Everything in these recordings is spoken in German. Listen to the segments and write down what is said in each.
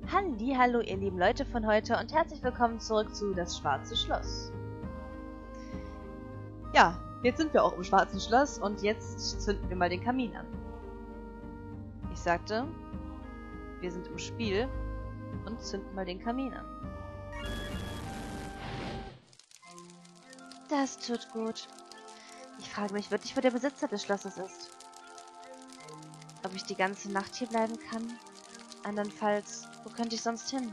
Hallo, ihr lieben Leute von heute und herzlich willkommen zurück zu Das Schwarze Schloss. Ja, jetzt sind wir auch im Schwarzen Schloss und jetzt zünden wir mal den Kamin an. Ich sagte, wir sind im Spiel und zünden mal den Kamin an. Das tut gut. Ich frage mich wirklich, wo der Besitzer des Schlosses ist. Ob ich die ganze Nacht hier bleiben kann? Andernfalls, wo könnte ich sonst hin?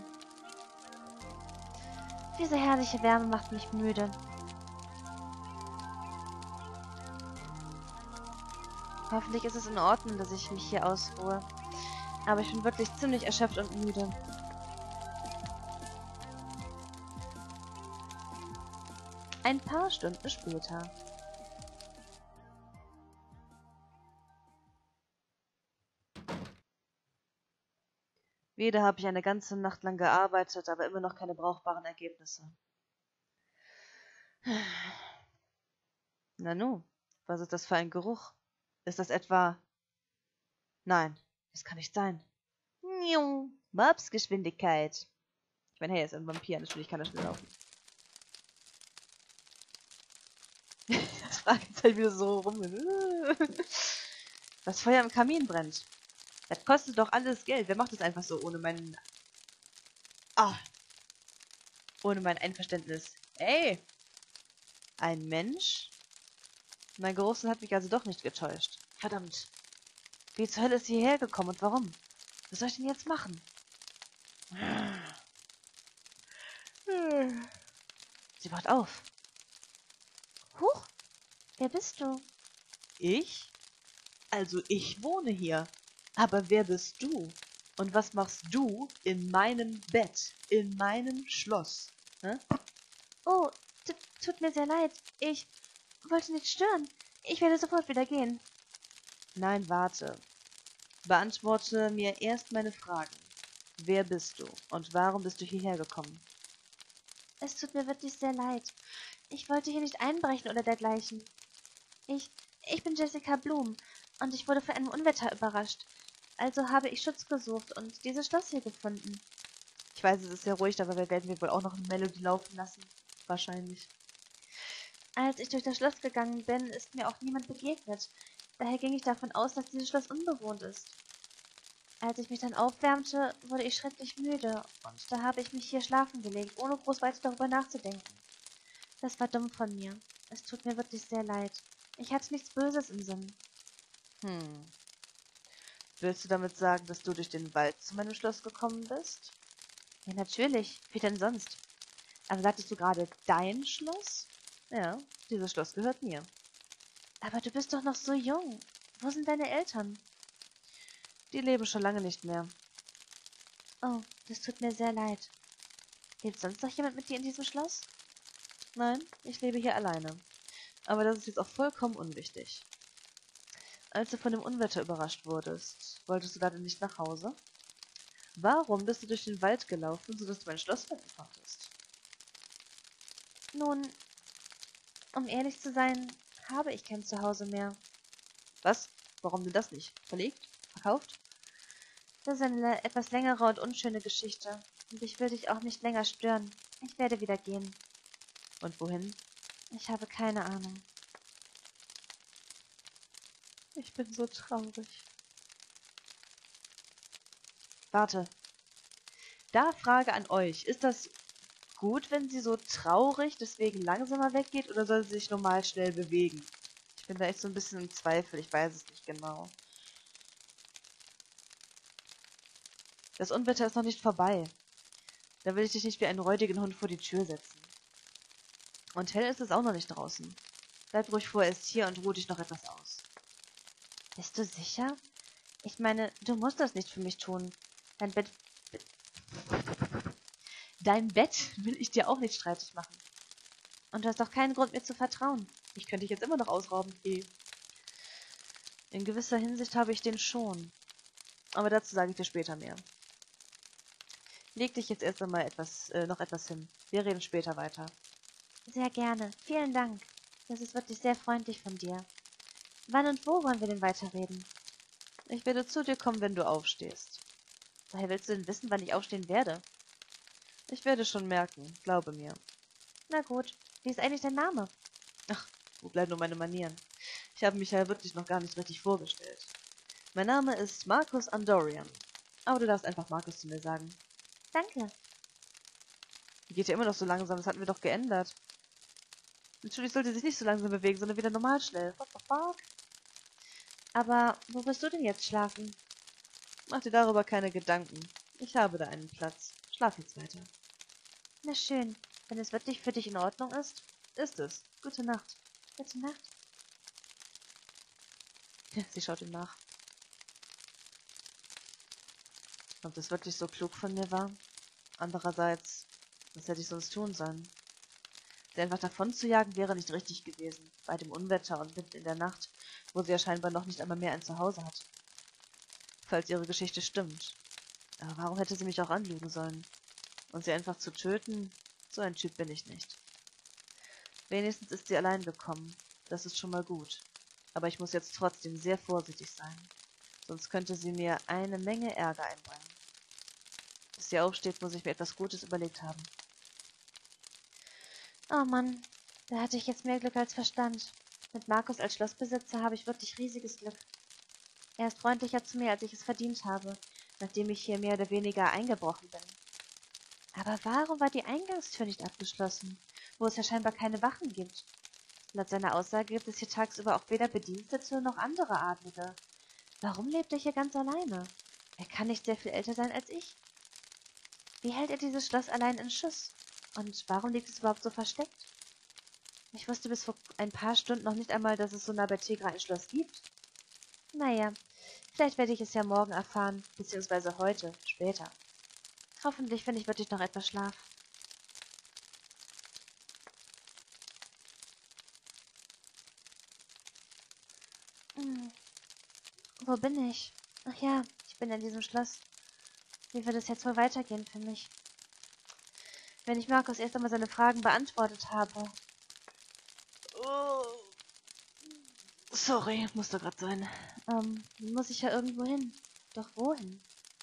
Diese herrliche Wärme macht mich müde. Hoffentlich ist es in Ordnung, dass ich mich hier ausruhe. Aber ich bin wirklich ziemlich erschöpft und müde. Ein paar Stunden später. Wieder habe ich eine ganze Nacht lang gearbeitet, aber immer noch keine brauchbaren Ergebnisse. Nanu, was ist das für ein Geruch? Ist das etwa... Nein, das kann nicht sein. Mopsgeschwindigkeit. Ich meine, hey, er ist ein Vampir, natürlich kann er schnell laufen. Das Fragezeichen wieder so rum. Das Feuer im Kamin brennt. Das kostet doch alles Geld. Wer macht das einfach so ohne mein... ohne mein Einverständnis? Ey! Ein Mensch? Mein Geruchssinn hat mich also doch nicht getäuscht. Verdammt. Wie zur Hölle ist sie hierher gekommen und warum? Was soll ich denn jetzt machen? Sie wacht auf. Huch, wer bist du? Ich? Also ich wohne hier. Aber wer bist du? Und was machst du in meinem Bett? In meinem Schloss? Hä? Oh, tut mir sehr leid. Ich wollte nicht stören. Ich werde sofort wieder gehen. Nein, warte. Beantworte mir erst meine Fragen. Wer bist du? Und warum bist du hierher gekommen? Es tut mir wirklich sehr leid. Ich wollte hier nicht einbrechen oder dergleichen. Ich bin Jessica Blum und ich wurde von einem Unwetter überrascht. Also habe ich Schutz gesucht und dieses Schloss hier gefunden. Ich weiß, es ist sehr ruhig, aber wir werden wohl auch noch eine Melodie laufen lassen. Wahrscheinlich. Als ich durch das Schloss gegangen bin, ist mir auch niemand begegnet. Daher ging ich davon aus, dass dieses Schloss unbewohnt ist. Als ich mich dann aufwärmte, wurde ich schrecklich müde und da habe ich mich hier schlafen gelegt, ohne groß weiter darüber nachzudenken. Das war dumm von mir. Es tut mir wirklich sehr leid. Ich hatte nichts Böses im Sinn. Willst du damit sagen, dass du durch den Wald zu meinem Schloss gekommen bist? Ja, natürlich. Wie denn sonst? Aber sagtest du gerade dein Schloss? Ja, dieses Schloss gehört mir. Aber du bist doch noch so jung. Wo sind deine Eltern? Die leben schon lange nicht mehr. Oh, das tut mir sehr leid. Lebt sonst noch jemand mit dir in diesem Schloss? Nein, ich lebe hier alleine. Aber das ist jetzt auch vollkommen unwichtig. Als du von dem Unwetter überrascht wurdest, wolltest du gerade nicht nach Hause? Warum bist du durch den Wald gelaufen, sodass du mein Schloss verlassen konntest? Nun, um ehrlich zu sein, habe ich kein Zuhause mehr. Was? Warum denn das nicht? Verlegt? Verkauft? Das ist eine etwas längere und unschöne Geschichte. Und ich will dich auch nicht länger stören. Ich werde wieder gehen. Und wohin? Ich habe keine Ahnung. Ich bin so traurig. Warte. Da Frage an euch. Ist das gut, wenn sie so traurig deswegen langsamer weggeht oder soll sie sich normal schnell bewegen? Ich bin da echt so ein bisschen im Zweifel. Ich weiß es nicht genau. Das Unwetter ist noch nicht vorbei. Da will ich dich nicht wie einen räudigen Hund vor die Tür setzen. Und hell ist es auch noch nicht draußen. Bleib ruhig vorerst hier und ruh dich noch etwas aus. Bist du sicher? Ich meine, du musst das nicht für mich tun. Dein Bett will ich dir auch nicht streitig machen. Und du hast doch keinen Grund, mir zu vertrauen. Ich könnte dich jetzt immer noch ausrauben. In gewisser Hinsicht habe ich den schon. Aber dazu sage ich dir später mehr. Leg dich jetzt erst einmal noch etwas hin. Wir reden später weiter. Sehr gerne. Vielen Dank. Das ist wirklich sehr freundlich von dir. Wann und wo wollen wir denn weiterreden? Ich werde zu dir kommen, wenn du aufstehst. Woher willst du denn wissen, wann ich aufstehen werde? Ich werde schon merken, glaube mir. Na gut, wie ist eigentlich dein Name? Ach, wo bleiben nur meine Manieren? Ich habe mich ja wirklich noch gar nicht richtig vorgestellt. Mein Name ist Marcus Andorian. Aber du darfst einfach Marcus zu mir sagen. Danke. Die geht ja immer noch so langsam, das hatten wir doch geändert. Natürlich sollte sie sich nicht so langsam bewegen, sondern wieder normal schnell. Aber wo wirst du denn jetzt schlafen? Mach dir darüber keine Gedanken. Ich habe da einen Platz. Schlaf jetzt weiter. Na schön. Wenn es wirklich für dich in Ordnung ist? Ist es. Gute Nacht. Gute Nacht. Ja, sie schaut ihm nach. Ob das wirklich so klug von mir war? Andererseits, was hätte ich sonst tun sollen? Sie einfach davon zu jagen wäre nicht richtig gewesen, bei dem Unwetter und mitten in der Nacht, wo sie ja scheinbar noch nicht einmal mehr ein Zuhause hat. Falls ihre Geschichte stimmt. Aber warum hätte sie mich auch anlügen sollen? Und sie einfach zu töten? So ein Typ bin ich nicht. Wenigstens ist sie allein gekommen. Das ist schon mal gut. Aber ich muss jetzt trotzdem sehr vorsichtig sein. Sonst könnte sie mir eine Menge Ärger einbringen. Bis sie aufsteht, muss ich mir etwas Gutes überlegt haben. Oh Mann, da hatte ich jetzt mehr Glück als Verstand. Mit Markus als Schlossbesitzer habe ich wirklich riesiges Glück. Er ist freundlicher zu mir, als ich es verdient habe, nachdem ich hier mehr oder weniger eingebrochen bin. Aber warum war die Eingangstür nicht abgeschlossen, wo es ja scheinbar keine Wachen gibt? Laut seiner Aussage gibt es hier tagsüber auch weder Bedienstete noch andere Adlige. Warum lebt er hier ganz alleine? Er kann nicht sehr viel älter sein als ich. Wie hält er dieses Schloss allein in Schuss? Und warum liegt es überhaupt so versteckt? Ich wusste bis vor ein paar Stunden noch nicht einmal, dass es so nah bei Tegra ein Schloss gibt. Naja, vielleicht werde ich es ja morgen erfahren, beziehungsweise heute, später. Hoffentlich finde ich wirklich noch etwas Schlaf. Wo bin ich? Ach ja, ich bin in diesem Schloss. Wie wird es jetzt wohl weitergehen für mich? Wenn ich Markus erst einmal seine Fragen beantwortet habe. Oh, sorry, musste gerade sein. Muss ich ja irgendwo hin. Doch wohin?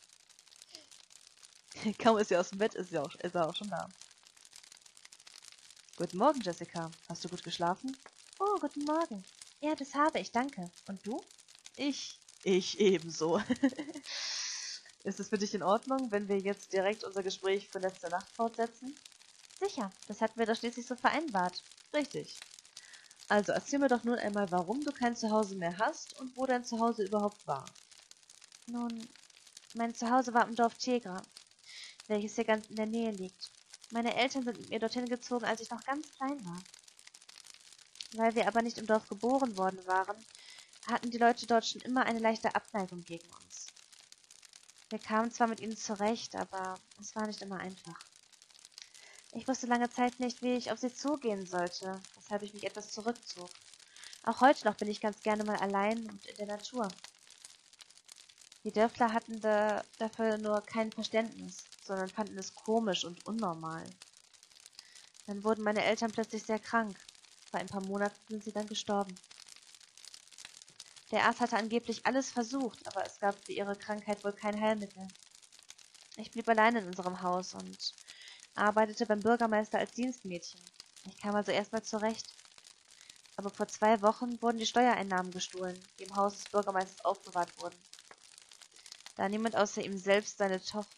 Kaum ist sie aus dem Bett, ist er auch schon da. Guten Morgen, Jessica. Hast du gut geschlafen? Oh, guten Morgen. Ja, das habe ich, danke. Und du? Ich ebenso. Ist es für dich in Ordnung, wenn wir jetzt direkt unser Gespräch von letzter Nacht fortsetzen? Sicher, das hatten wir doch schließlich so vereinbart. Richtig. Also erzähl mir doch nun einmal, warum du kein Zuhause mehr hast und wo dein Zuhause überhaupt war. Nun, mein Zuhause war im Dorf Tegra, welches hier ganz in der Nähe liegt. Meine Eltern sind mit mir dorthin gezogen, als ich noch ganz klein war. Weil wir aber nicht im Dorf geboren worden waren, hatten die Leute dort schon immer eine leichte Abneigung gegen uns. Wir kamen zwar mit ihnen zurecht, aber es war nicht immer einfach. Ich wusste lange Zeit nicht, wie ich auf sie zugehen sollte, weshalb ich mich etwas zurückzog. Auch heute noch bin ich ganz gerne mal allein und in der Natur. Die Dörfler hatten dafür nur kein Verständnis, sondern fanden es komisch und unnormal. Dann wurden meine Eltern plötzlich sehr krank. Vor ein paar Monaten sind sie dann gestorben. Der Arzt hatte angeblich alles versucht, aber es gab für ihre Krankheit wohl kein Heilmittel. Ich blieb allein in unserem Haus und arbeitete beim Bürgermeister als Dienstmädchen. Ich kam also erstmal zurecht. Aber vor 2 Wochen wurden die Steuereinnahmen gestohlen, die im Haus des Bürgermeisters aufbewahrt wurden. Da niemand außer ihm selbst seine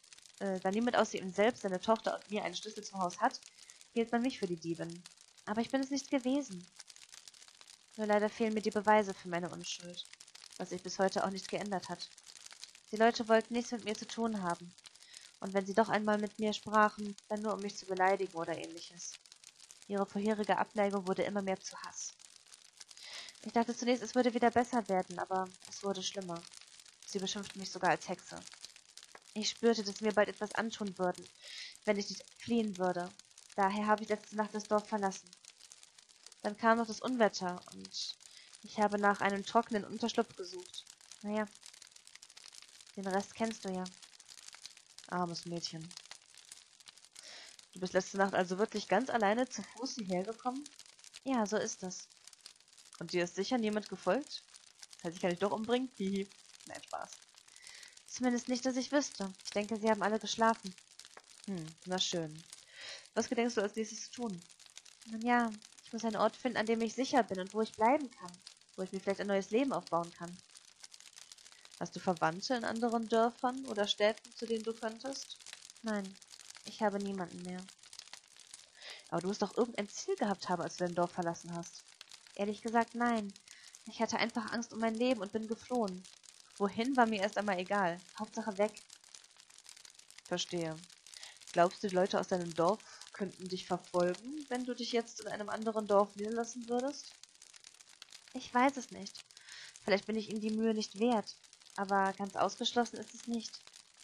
Tochter und mir einen Schlüssel zum Haus hat, hielt man mich für die Diebin. Aber ich bin es nicht gewesen. Nur leider fehlen mir die Beweise für meine Unschuld, was sich bis heute auch nicht geändert hat. Die Leute wollten nichts mit mir zu tun haben. Und wenn sie doch einmal mit mir sprachen, dann nur um mich zu beleidigen oder ähnliches. Ihre vorherige Abneigung wurde immer mehr zu Hass. Ich dachte zunächst, es würde wieder besser werden, aber es wurde schlimmer. Sie beschimpften mich sogar als Hexe. Ich spürte, dass sie mir bald etwas antun würden, wenn ich nicht fliehen würde. Daher habe ich letzte Nacht das Dorf verlassen. Dann kam noch das Unwetter und ich habe nach einem trockenen Unterschlupf gesucht. Naja, den Rest kennst du ja. Armes Mädchen. Du bist letzte Nacht also wirklich ganz alleine zu Fuß hierher gekommen? Ja, so ist es. Und dir ist sicher niemand gefolgt? Das heißt, ich kann dich doch umbringen? Hihi. Nein, Spaß. Zumindest nicht, dass ich wüsste. Ich denke, sie haben alle geschlafen. Na schön. Was gedenkst du als nächstes zu tun? Nun ja, ich muss einen Ort finden, an dem ich sicher bin und wo ich bleiben kann. Wo ich mir vielleicht ein neues Leben aufbauen kann. Hast du Verwandte in anderen Dörfern oder Städten, zu denen du könntest? Nein, ich habe niemanden mehr. Aber du musst doch irgendein Ziel gehabt haben, als du dein Dorf verlassen hast. Ehrlich gesagt, nein. Ich hatte einfach Angst um mein Leben und bin geflohen. Wohin war mir erst einmal egal. Hauptsache weg. Verstehe. Glaubst du, die Leute aus deinem Dorf könnten dich verfolgen, wenn du dich jetzt in einem anderen Dorf niederlassen würdest? Ich weiß es nicht. Vielleicht bin ich ihnen die Mühe nicht wert. Aber ganz ausgeschlossen ist es nicht.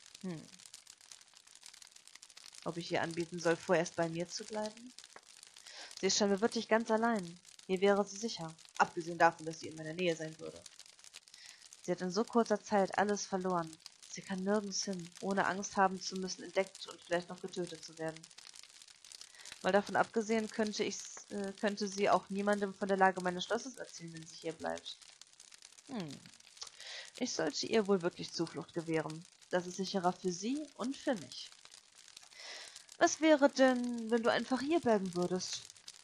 Ob ich ihr anbieten soll, vorerst bei mir zu bleiben? Sie ist scheinbar wirklich ganz allein. Hier wäre sie sicher, abgesehen davon, dass sie in meiner Nähe sein würde. Sie hat in so kurzer Zeit alles verloren. Sie kann nirgends hin, ohne Angst haben zu müssen, entdeckt und vielleicht noch getötet zu werden. Mal davon abgesehen, könnte sie auch niemandem von der Lage meines Schlosses erzählen, wenn sie hier bleibt. Ich sollte ihr wohl wirklich Zuflucht gewähren. Das ist sicherer für sie und für mich. Was wäre denn, wenn du einfach hier bleiben würdest?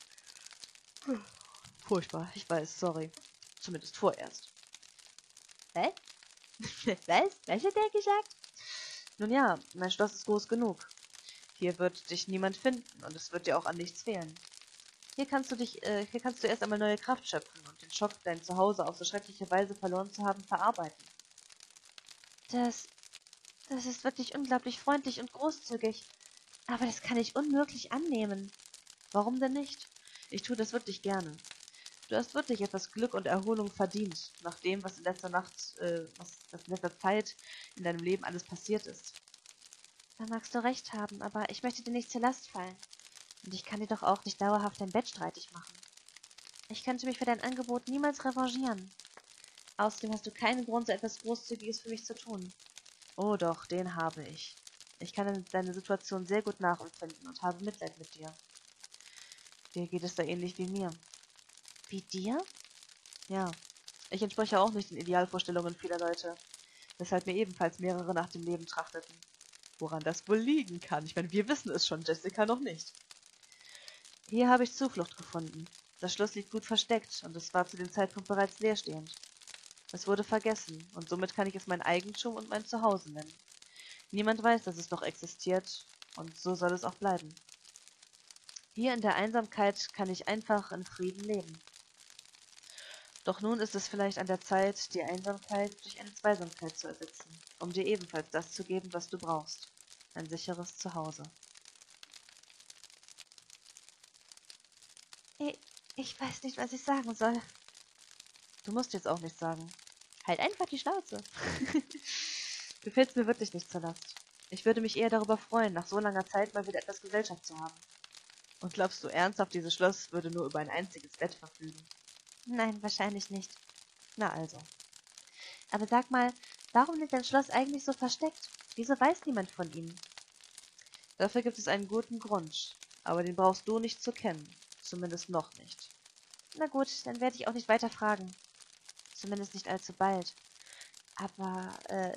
Furchtbar, ich weiß, sorry. Zumindest vorerst. Was? Was hat er gesagt? Nun ja, mein Schloss ist groß genug. Hier wird dich niemand finden und es wird dir auch an nichts fehlen. Hier kannst du erst einmal neue Kraft schöpfen und den Schock, dein Zuhause auf so schreckliche Weise verloren zu haben, verarbeiten. Das ist wirklich unglaublich freundlich und großzügig. Aber das kann ich unmöglich annehmen. Warum denn nicht? Ich tue das wirklich gerne. Du hast wirklich etwas Glück und Erholung verdient, nach dem, was in letzter Zeit in deinem Leben alles passiert ist. Da magst du recht haben, aber ich möchte dir nicht zur Last fallen. Und ich kann dir doch auch nicht dauerhaft dein Bett streitig machen. Ich könnte mich für dein Angebot niemals revanchieren. Außerdem hast du keinen Grund, so etwas Großzügiges für mich zu tun. Oh doch, den habe ich. Ich kann deine Situation sehr gut nachempfinden und habe Mitleid mit dir. Dir geht es da ähnlich wie mir. Wie dir? Ja, ich entspreche auch nicht den Idealvorstellungen vieler Leute, weshalb mir ebenfalls mehrere nach dem Leben trachteten. Woran das wohl liegen kann? Ich meine, wir wissen es schon, Jessica noch nicht. Hier habe ich Zuflucht gefunden. Das Schloss liegt gut versteckt und es war zu dem Zeitpunkt bereits leerstehend. Es wurde vergessen und somit kann ich es mein Eigentum und mein Zuhause nennen. Niemand weiß, dass es noch existiert und so soll es auch bleiben. Hier in der Einsamkeit kann ich einfach in Frieden leben. Doch nun ist es vielleicht an der Zeit, die Einsamkeit durch eine Zweisamkeit zu ersetzen, um dir ebenfalls das zu geben, was du brauchst. Ein sicheres Zuhause. Ich weiß nicht, was ich sagen soll. Du musst jetzt auch nichts sagen. Halt einfach die Schnauze. Du fällst mir wirklich nicht zur Last. Ich würde mich eher darüber freuen, nach so langer Zeit mal wieder etwas Gesellschaft zu haben. Und glaubst du ernsthaft, dieses Schloss würde nur über ein einziges Bett verfügen? Nein, wahrscheinlich nicht. Na also. Aber sag mal, warum liegt dein Schloss eigentlich so versteckt? Wieso weiß niemand von ihm? Dafür gibt es einen guten Grund, aber den brauchst du nicht zu kennen. Zumindest noch nicht. Na gut, dann werde ich auch nicht weiter fragen. Zumindest nicht allzu bald. Aber,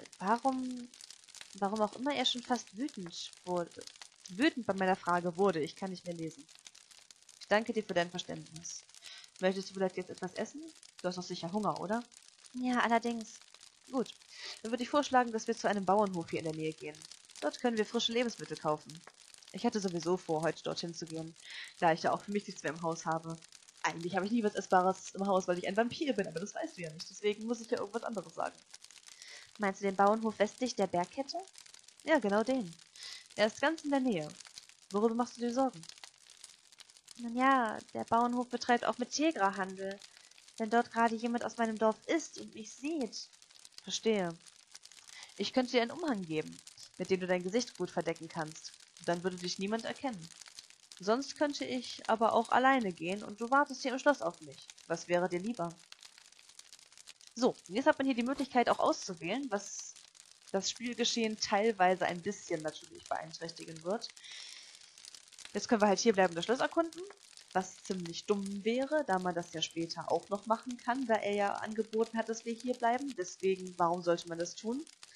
warum auch immer er schon fast wütend wurde. Wütend bei meiner Frage wurde, ich kann nicht mehr lesen. Ich danke dir für dein Verständnis. Möchtest du vielleicht jetzt etwas essen? Du hast doch sicher Hunger, oder? Ja, allerdings. Gut, dann würde ich vorschlagen, dass wir zu einem Bauernhof hier in der Nähe gehen. Dort können wir frische Lebensmittel kaufen. Ich hatte sowieso vor, heute dorthin zu gehen, da ich ja auch für mich nichts mehr im Haus habe. Eigentlich habe ich nie was Essbares im Haus, weil ich ein Vampir bin, aber das weißt du ja nicht. Deswegen muss ich ja irgendwas anderes sagen. Meinst du den Bauernhof westlich der Bergkette? Ja, genau den. Er ist ganz in der Nähe. Worüber machst du dir Sorgen? Nun ja, der Bauernhof betreibt auch mit Tegra Handel. Wenn dort gerade jemand aus meinem Dorf ist und mich sieht. Verstehe. Ich könnte dir einen Umhang geben, mit dem du dein Gesicht gut verdecken kannst. Dann würde dich niemand erkennen. Sonst könnte ich aber auch alleine gehen und du wartest hier im Schloss auf mich. Was wäre dir lieber? So, jetzt hat man hier die Möglichkeit auch auszuwählen, was das Spielgeschehen teilweise ein bisschen natürlich beeinträchtigen wird. Jetzt können wir halt hier bleiben und das Schloss erkunden, was ziemlich dumm wäre, da man das ja später auch noch machen kann, da er ja angeboten hat, dass wir hier bleiben. Deswegen, warum sollte man das tun?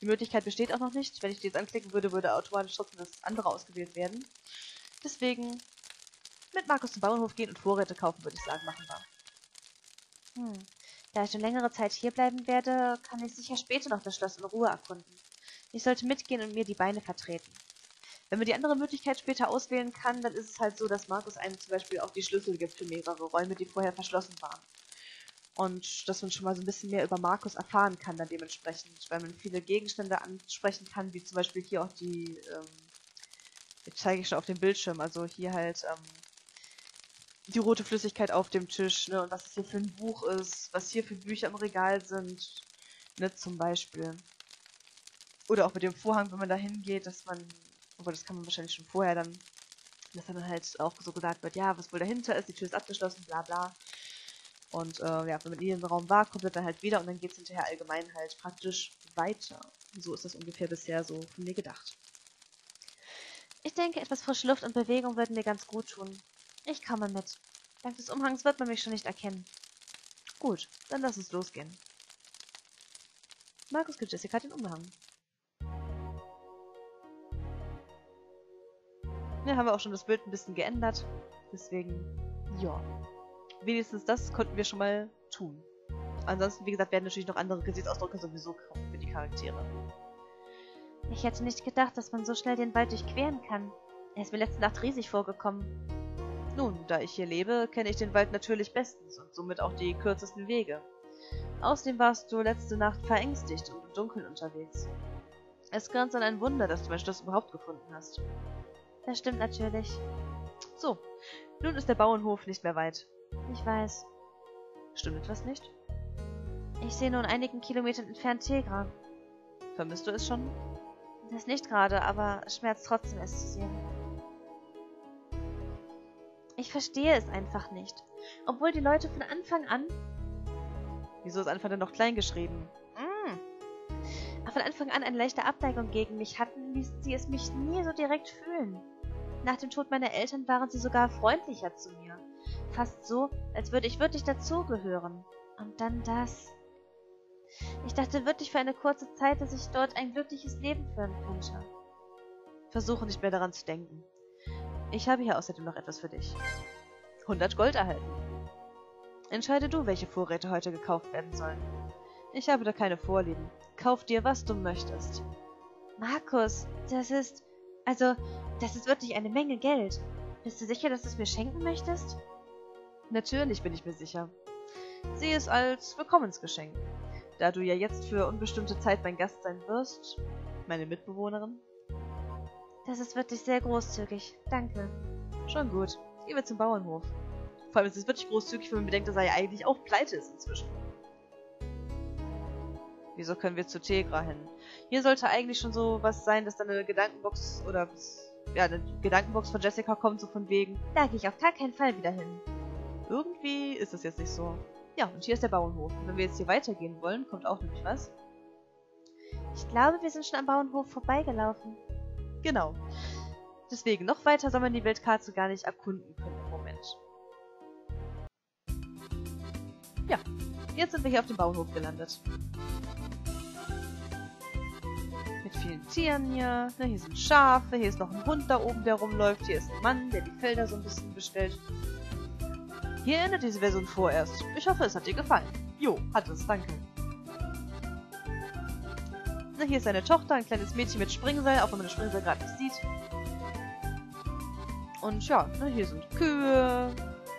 Die Möglichkeit besteht auch noch nicht. Wenn ich die jetzt anklicken würde, würde automatisch trotzdem das andere ausgewählt werden. Deswegen mit Markus zum Bauernhof gehen und Vorräte kaufen, würde ich sagen, machen wir. Da ich schon längere Zeit hier bleiben werde, kann ich sicher später noch das Schloss in Ruhe erkunden. Ich sollte mitgehen und mir die Beine vertreten. Wenn man die andere Möglichkeit später auswählen kann, dann ist es halt so, dass Markus einem zum Beispiel auch die Schlüssel gibt für mehrere Räume, die vorher verschlossen waren. Und dass man schon mal so ein bisschen mehr über Markus erfahren kann dann dementsprechend, weil man viele Gegenstände ansprechen kann, wie zum Beispiel hier auch die, jetzt zeige ich schon auf dem Bildschirm, also hier halt die rote Flüssigkeit auf dem Tisch, ne, und was es hier für ein Buch ist, was hier für Bücher im Regal sind, ne, zum Beispiel. Oder auch mit dem Vorhang, wenn man da hingeht, dass man, obwohl das kann man wahrscheinlich schon vorher dann, dass dann halt auch so gesagt wird, ja, was wohl dahinter ist, die Tür ist abgeschlossen, bla bla. Und ja, wenn man in diesem Raum war, kommt man dann halt wieder und dann geht es hinterher allgemein halt praktisch weiter. So ist das ungefähr bisher so von mir gedacht. Ich denke, etwas frische Luft und Bewegung würden mir ganz gut tun. Ich komme mit. Dank des Umhangs wird man mich schon nicht erkennen. Gut, dann lass uns losgehen. Markus gibt Jessica den Umhang. Ja, haben wir auch schon das Bild ein bisschen geändert. Deswegen, ja. Wenigstens das konnten wir schon mal tun. Ansonsten, wie gesagt, werden natürlich noch andere Gesichtsausdrücke sowieso kommen für die Charaktere. Ich hätte nicht gedacht, dass man so schnell den Wald durchqueren kann. Er ist mir letzte Nacht riesig vorgekommen. Nun, da ich hier lebe, kenne ich den Wald natürlich bestens und somit auch die kürzesten Wege. Außerdem warst du letzte Nacht verängstigt und im Dunkeln unterwegs. Es grenzt an ein Wunder, dass du mein Schloss überhaupt gefunden hast. Das stimmt natürlich. So, nun ist der Bauernhof nicht mehr weit. Ich weiß. Stimmt etwas nicht? Ich sehe nur in einigen Kilometern entfernt Tegra. Vermisst du es schon? Das nicht gerade, aber es schmerzt trotzdem, es zu sehen. Ich verstehe es einfach nicht. Obwohl die Leute von Anfang an... Wieso ist Anfang denn noch klein geschrieben? Von Anfang an eine leichte Abneigung gegen mich hatten, ließen sie es mich nie so direkt fühlen. Nach dem Tod meiner Eltern waren sie sogar freundlicher zu mir. Fast so, als würde ich wirklich dazugehören. Und dann das. Ich dachte wirklich für eine kurze Zeit, dass ich dort ein glückliches Leben führen könnte. Versuche nicht mehr daran zu denken. Ich habe hier außerdem noch etwas für dich. 100 Gold erhalten. Entscheide du, welche Vorräte heute gekauft werden sollen. Ich habe da keine Vorlieben. Kauf dir, was du möchtest. Markus, das ist wirklich eine Menge Geld. Bist du sicher, dass du es mir schenken möchtest? Natürlich bin ich mir sicher. Sieh es als Willkommensgeschenk. Da du ja jetzt für unbestimmte Zeit mein Gast sein wirst, meine Mitbewohnerin. Das ist wirklich sehr großzügig. Danke. Schon gut. Gehen wir zum Bauernhof. Vor allem ist es wirklich großzügig, wenn man bedenkt, dass er ja eigentlich auch pleite ist inzwischen. Wieso können wir zu Tegra hin? Hier sollte eigentlich schon so was sein, dass da eine Gedankenbox oder ja, eine Gedankenbox von Jessica kommt, so von wegen. Da gehe ich auf gar keinen Fall wieder hin. Irgendwie ist es jetzt nicht so. Ja, und hier ist der Bauernhof. Und wenn wir jetzt hier weitergehen wollen, kommt auch nämlich was. Ich glaube, wir sind schon am Bauernhof vorbeigelaufen. Genau. Deswegen, noch weiter soll man die Weltkarte gar nicht erkunden können im Moment. Ja, jetzt sind wir hier auf dem Bauernhof gelandet. Mit vielen Tieren hier. Ne, hier sind Schafe, hier ist noch ein Hund da oben, der rumläuft. Hier ist ein Mann, der die Felder so ein bisschen bestellt. Hier endet diese Version vorerst. Ich hoffe, es hat dir gefallen. Jo, hat es, danke. Na, hier ist eine Tochter, ein kleines Mädchen mit Springseil, auch wenn man das Springseil gerade nicht sieht. Und ja, na, hier sind Kühe.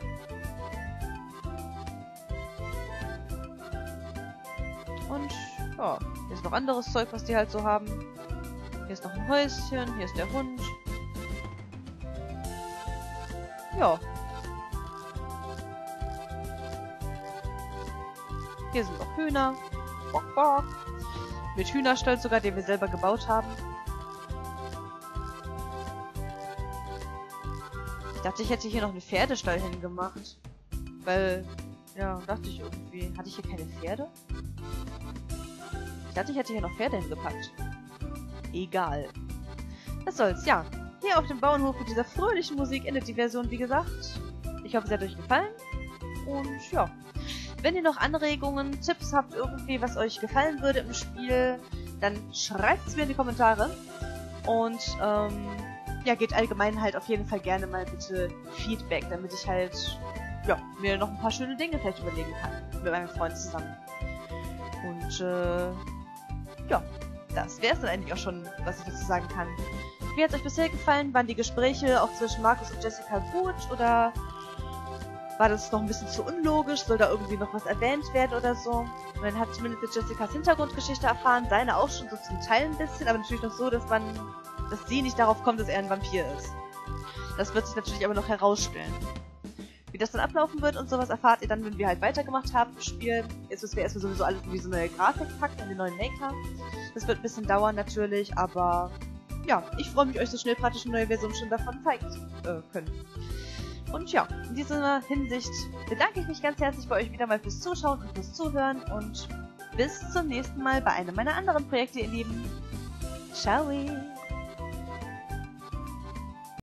Und ja, hier ist noch anderes Zeug, was die halt so haben. Hier ist noch ein Häuschen, hier ist der Hund. Ja. Hier sind noch Hühner. Bock, bock. Mit Hühnerstall sogar, den wir selber gebaut haben. Ich dachte, ich hätte hier noch einen Pferdestall hingemacht. Weil, ja, dachte ich irgendwie. Hatte ich hier keine Pferde? Ich dachte, ich hätte hier noch Pferde hingepackt. Egal. Was soll's, ja. Hier auf dem Bauernhof mit dieser fröhlichen Musik endet die Version, wie gesagt. Ich hoffe, es hat euch gefallen. Und ja. Wenn ihr noch Anregungen, Tipps habt, irgendwie, was euch gefallen würde im Spiel, dann schreibt es mir in die Kommentare. Und ja, gebt allgemein halt auf jeden Fall gerne mal bitte Feedback, damit ich halt ja, mir noch ein paar schöne Dinge vielleicht überlegen kann. Mit meinem Freund zusammen. Und ja, das wäre es dann eigentlich auch schon, was ich dazu sagen kann. Wie hat es euch bisher gefallen? Waren die Gespräche auch zwischen Markus und Jessica gut? Oder war das noch ein bisschen zu unlogisch? Soll da irgendwie noch was erwähnt werden oder so? Man hat zumindest jetzt Jessicas Hintergrundgeschichte erfahren, seine auch schon so zum Teil ein bisschen, aber natürlich noch so, dass sie nicht darauf kommt, dass er ein Vampir ist. Das wird sich natürlich aber noch herausstellen. Wie das dann ablaufen wird und sowas erfahrt ihr dann, wenn wir halt weitergemacht haben im Spiel. Jetzt müssen wir erstmal sowieso alles in diese neue Grafik packen, in den neuen Maker. Das wird ein bisschen dauern natürlich, aber ja, ich freue mich, euch so schnell praktisch eine neue Version schon davon zeigen zu können. Und ja, in dieser Hinsicht bedanke ich mich ganz herzlich bei euch wieder mal fürs Zuschauen und fürs Zuhören und bis zum nächsten Mal bei einem meiner anderen Projekte, ihr Lieben. Ciao!